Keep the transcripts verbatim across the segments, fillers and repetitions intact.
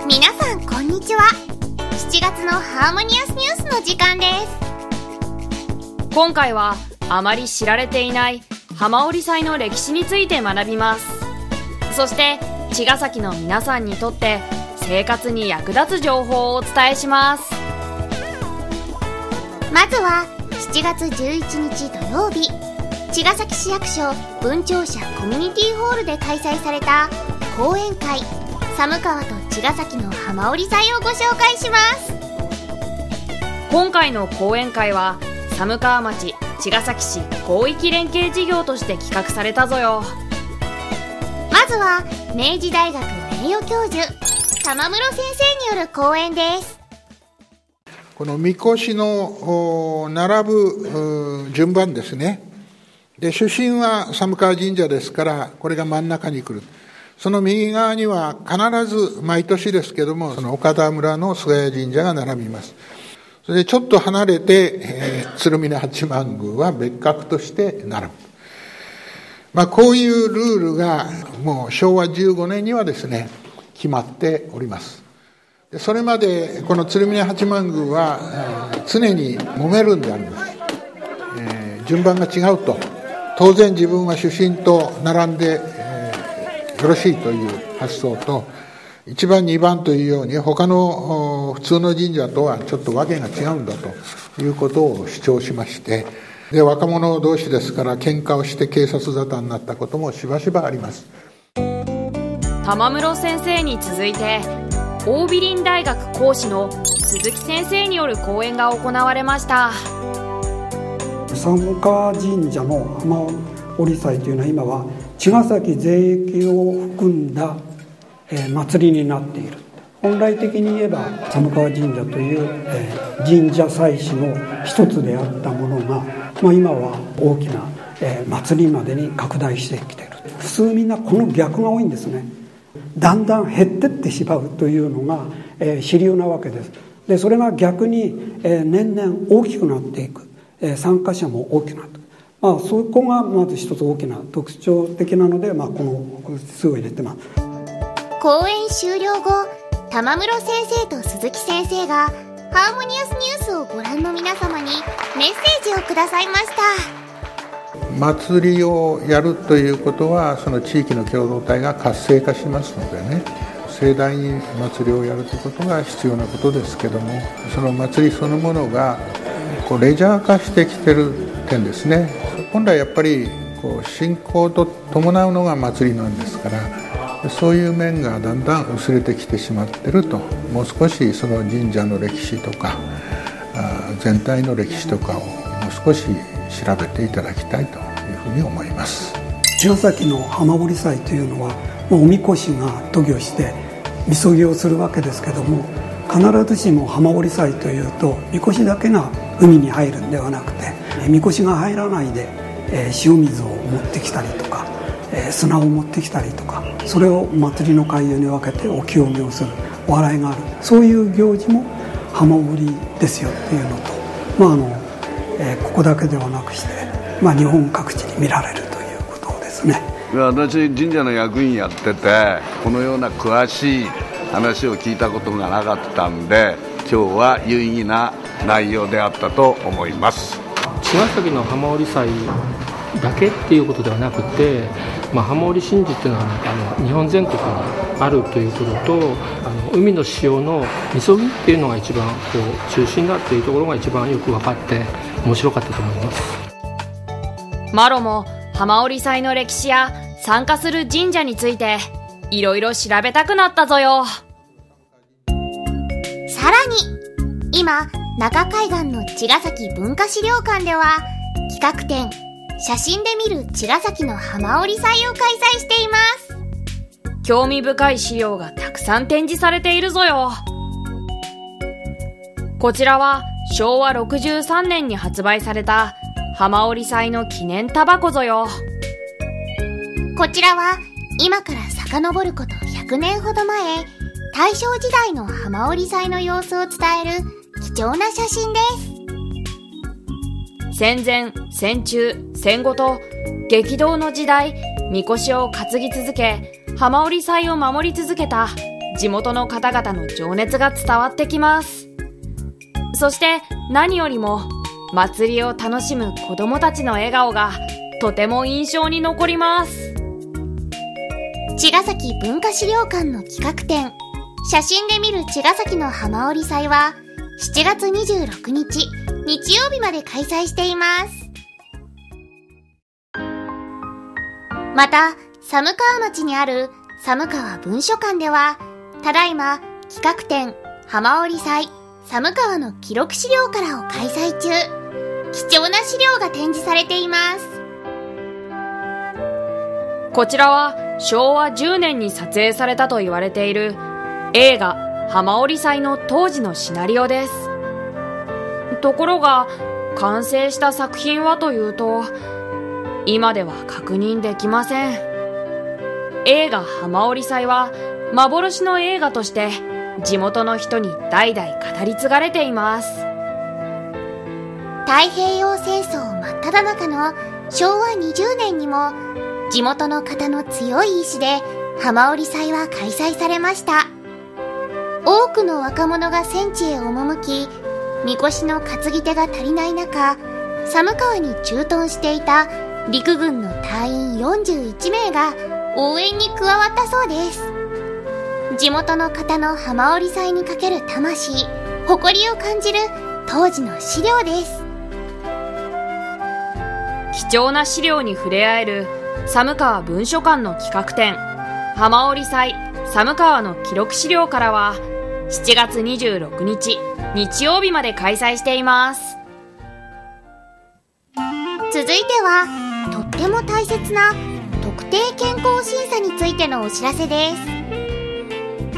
皆さんこんにちは。しちがつのハーモニアスニュースの時間です。 今回はあまり知られていない浜織祭の歴史について学びます。そして茅ヶ崎の皆さんにとって生活に役立つ情報をお伝えします。 まずはしちがつじゅういちにち土曜日、茅ヶ崎市役所文庁舎コミュニティホールで開催された講演会、寒川と茅ヶ崎の浜織祭をご紹介します。 今回の講演会は寒川町茅ヶ崎市広域連携事業として企画されたぞよ。 まずは明治大学名誉教授玉室先生による講演です。 このみこしの並ぶ順番ですね。で、出身は寒川神社ですから、これが真ん中に来る。その右側には必ず毎年ですけども、その岡田村の菅谷神社が並びます。それでちょっと離れて、えー、鶴峰八幡宮は別格として並ぶ。まあ、こういうルールがもうしょうわじゅうごねんにはですね、決まっております。で、それまでこの鶴峰八幡宮は、えー、常に揉めるんであります。えー、順番が違うと。当然自分は主神と並んで、えー、よろしいという発想と、いちばんにばんというように他の普通の神社とはちょっと訳が違うんだということを主張しまして、で、若者同士ですから喧嘩をして警察沙汰になったこともしばしばあります。 玉室先生に続いて桜美林大学講師の鈴木先生による講演が行われました。 寒川神社の浜織祭というのは今は茅ヶ崎全域を含んだ、えー、祭りになっている。本来的に言えば寒川神社という、えー、神社祭祀の一つであったものが、まあ、今は大きな、えー、祭りまでに拡大してきている。普通みんなこの逆が多いんですね。だんだん減ってってしまうというのが、えー、主流なわけです。で、それが逆に、えー、年々大きくなっていく。参加者も大きくなった、まあ、そこがまず一つ大きな特徴的なので、まあ、この数を入れてます。 講演終了後、玉室先生と鈴木先生がハーモニアスニュースをご覧の皆様にメッセージをくださいました。 祭りをやるということはその地域の共同体が活性化しますのでね、盛大に祭りをやるということが必要なことですけども、その祭りそのものがこうレジャー化してきてる点ですね。本来やっぱりこう信仰と伴うのが祭りなんですから、そういう面がだんだん薄れてきてしまってると。もう少しその神社の歴史とか全体の歴史とかをもう少し調べていただきたいというふうに思います。 茅ヶ崎の浜織祭というのはおみこしが渡御してみそぎをするわけですけども、必ずしも浜織祭というとみこしだけが海に入るんではなくて、みこしが入らないで、えー、塩水を持ってきたりとか、えー、砂を持ってきたりとか、それを祭りの会場に分けてお清めをする、お祓いがある、そういう行事も浜織ですよっていうのと、まああのえー、ここだけではなくして、まあ、日本各地に見られるということですね。 私神社の役員やっててこのような詳しい話を聞いたことがなかったんで、今日は有意義な内容であったと思います。 茅ヶ崎の浜織祭だけっていうことではなくて、まあ、浜織神事っていうのはあの日本全国にあるということと、あの海の潮のみそぎっていうのが一番こう中心だっていうところが一番よく分かって面白かったと思います。 マロも浜織祭の歴史や参加する神社についていろいろ調べたくなったぞよ。 さらに今中海岸の茅ヶ崎文化資料館では企画展写真で見る茅ヶ崎の浜織祭を開催しています。 興味深い資料がたくさん展示されているぞよ。こちらはしょうわろくじゅうさんねんに発売された浜織祭の記念タバコぞよ。 こちらは今から遡ることひゃくねんほど前、大正時代の浜織祭の様子を伝える貴重な写真です。 戦前、戦中、戦後と激動の時代、みこしを担ぎ続け、浜織祭を守り続けた地元の方々の情熱が伝わってきます。そして何よりも祭りを楽しむ子どもたちの笑顔がとても印象に残ります。 茅ヶ崎文化資料館の企画展、写真で見る茅ヶ崎の浜織祭はしちがつにじゅうろくにち日曜日まで開催しています。また寒川町にある寒川文書館ではただいま企画展浜織祭寒川の記録資料からを開催中。貴重な資料が展示されています。 こちらはしょうわじゅうねんに撮影されたと言われている映画浜織祭の当時のシナリオです。ところが完成した作品はというと今では確認できません。映画浜織祭は幻の映画として地元の人に代々語り継がれています。 太平洋戦争真っ只中のしょうわにじゅうねんにも地元の方の強い意志で浜織祭は開催されました。多くの若者が戦地へ赴き、みこしの担ぎ手が足りない中、寒川に駐屯していた陸軍の隊員よんじゅういちめいが応援に加わったそうです。地元の方の浜織祭にかける魂、誇りを感じる当時の資料です。 貴重な資料に触れ合える寒川文書館の企画展浜織祭寒川の記録資料からはしちがつにじゅうろくにち日曜日まで開催しています。 続いてはとっても大切な特定健康審査についてのお知らせです。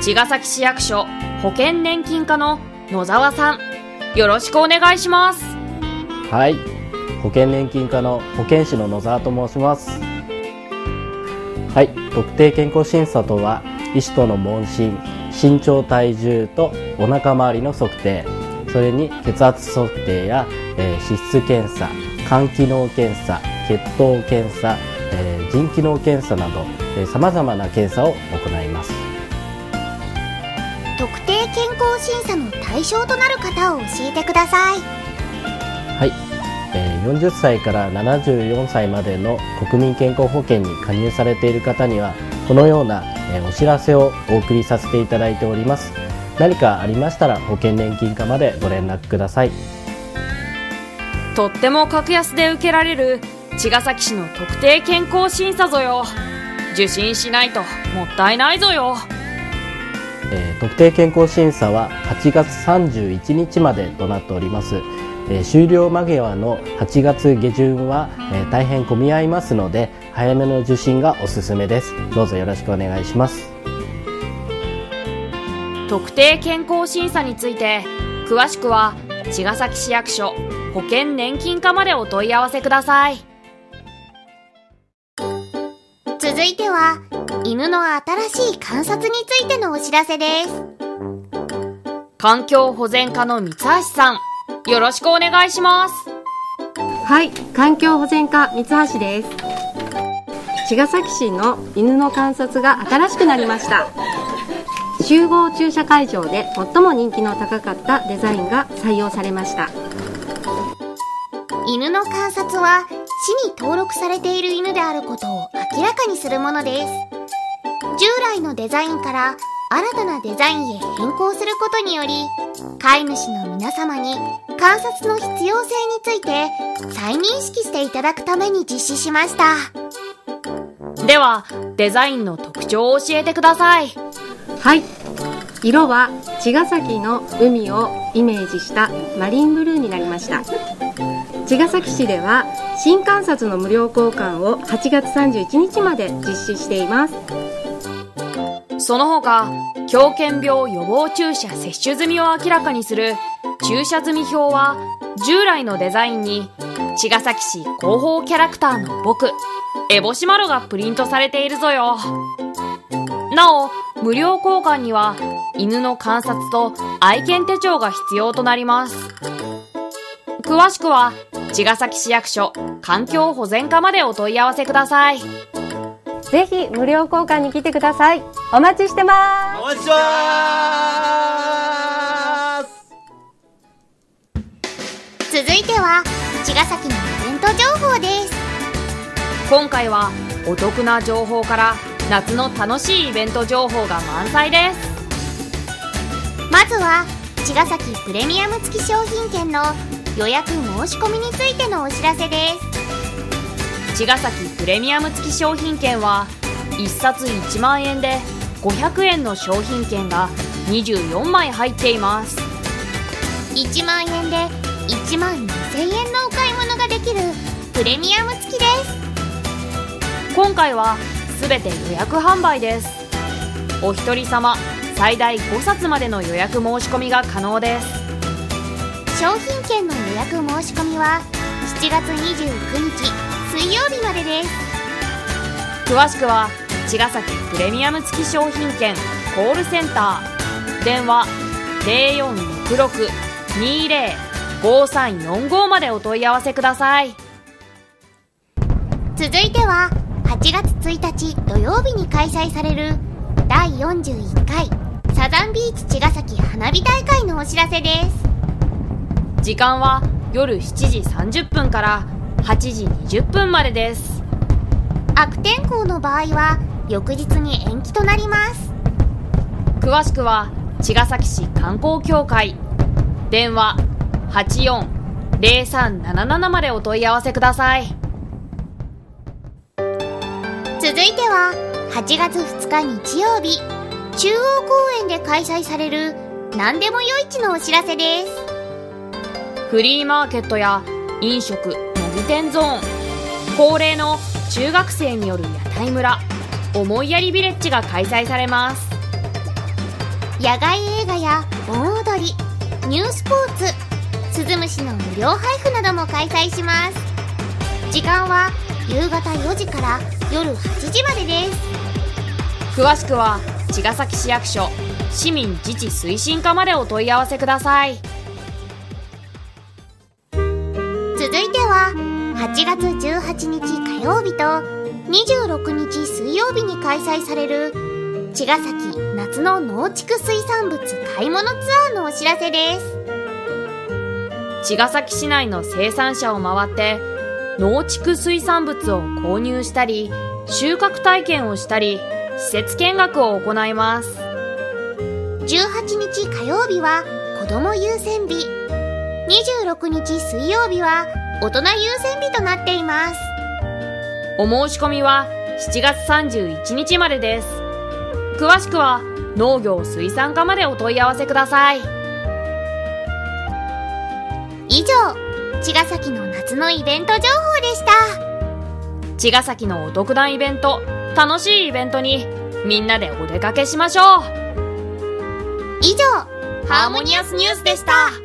茅ヶ崎市役所保険年金課の野沢さん、よろしくお願いします。 はい、保険年金課の保健師の野沢と申します。はい、特定健康審査とは医師との問診、身長体重とお腹周りの測定、それに血圧測定や、えー、脂質検査、肝機能検査、血糖検査、えー、腎機能検査などさまざまな検査を行います。 特定健康審査の対象となる方を教えてください。 はい、えー、よんじゅっさいからななじゅうよんさいまでの国民健康保険に加入されている方にはこのような、えー、お知らせをお送りさせていただいております。何かありましたら保険年金課までご連絡ください。 とっても格安で受けられる茅ヶ崎市の特定健康審査ぞよ。受診しないともったいないぞよ。 えー、特定健康審査ははちがつさんじゅういちにちまでとなっております。えー、終了間際のはちがつげじゅんは、えー、大変混み合いますので早めの受診がおすすめです。どうぞよろしくお願いします。 特定健康審査について詳しくは茅ヶ崎市役所保険年金課までお問い合わせください。 続いては犬の新しい観察についてのお知らせです。 環境保全課の三橋さん、よろしくお願いします。 はい、環境保全課三橋です。茅ヶ崎市の犬の観察が新しくなりました。集合駐車会場で最も人気の高かったデザインが採用されました。 犬の観察は市に登録されている犬であることを明らかにするものです。従来のデザインから新たなデザインへ変更することにより飼い主の皆様に観察の必要性について再認識していただくために実施しました。 ではデザインの特徴を教えてください。 はい、色は茅ヶ崎の海をイメージしたマリンブルーになりました。茅ヶ崎市では新観察の無料交換をはちがつさんじゅういちにちまで実施しています。 その他狂犬病予防注射接種済みを明らかにする注射済み表は従来のデザインに茅ヶ崎市広報キャラクターの僕エボシマロがプリントされているぞよ。なお無料交換には犬の観察と愛犬手帳が必要となります。詳しくは茅ヶ崎市役所環境保全課までお問い合わせください。 ぜひ無料交換に来てください。お待ちしてます。 お待ちしてます。 続いては茅ヶ崎のイベント情報です。 今回はお得な情報から夏の楽しいイベント情報が満載です。 まずは茅ヶ崎プレミアム付き商品券の予約申し込みについてのお知らせです。 茅ヶ崎プレミアム付き商品券はいっさついちまんえんでごひゃくえんの商品券がにじゅうよんまい入っています。 いちまんえんでいちまんにせんえんのお買い物ができるプレミアム付きです。 今回はすべて予約販売です。お一人様最大ごさつまでの予約申し込みが可能です。 商品券の予約申し込みはしちがつにじゅうくにち水曜日までです。 詳しくは茅ヶ崎プレミアム付き商品券コールセンター電話 ゼロよんろくろく にゼロ ごさんよんご までお問い合わせください。 続いてははちがつついたち土曜日に開催されるだいよんじゅういっかいサザンビーチ茅ヶ崎花火大会のお知らせです。 時間は夜しちじさんじゅっぷんからはちじにじゅっぷんまでです。 悪天候の場合は翌日に延期となります。 詳しくは茅ヶ崎市観光協会電話はちよんゼロさんななななまでお問い合わせください。 続いてははちがつふつか日曜日中央公園で開催される何でもよ市のお知らせです。 フリーマーケットや飲食模擬店ゾーン、恒例の中学生による屋台村思いやりビレッジが開催されます。 野外映画や盆踊り、ニュースポーツ、スズムシの無料配布なども開催します。時間は夕方よじから夜はちじまでです。 詳しくは茅ヶ崎市役所市民自治推進課までお問い合わせください。 続いてははちがつじゅうはちにち火曜日とにじゅうろくにち水曜日に開催される茅ヶ崎夏の農畜水産物買い物ツアーのお知らせです。 茅ヶ崎市内の生産者を回って農畜水産物を購入したり収穫体験をしたり施設見学を行います。 じゅうはちにち火曜日は子ども優先日、にじゅうろくにち水曜日は大人優先日となっています。 お申し込みはしちがつさんじゅういちにちまでです。詳しくは農業水産課までお問い合わせください。 以上、茅ヶ崎の夏のイベント情報でした。 茅ヶ崎のお得なイベント、楽しいイベントにみんなでお出かけしましょう。 以上、 ハーモニアスニュースでした。